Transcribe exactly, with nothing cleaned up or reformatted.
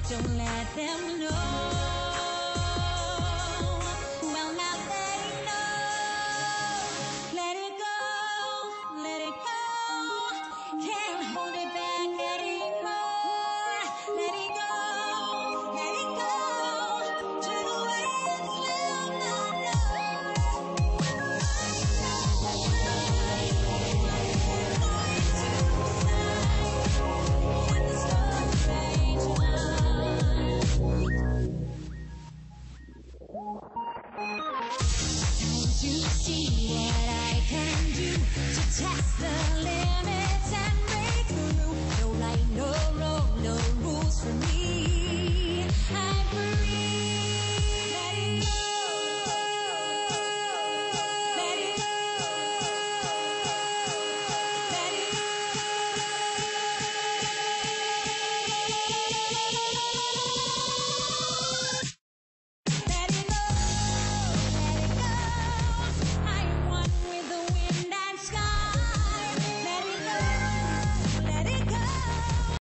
Don't let them know. Well, now they know. Let it go, let it go. Can't hold it back anymore. Let it go, let it go. To the winds will not know. When the storm rages on. Don't you see what I can do to test the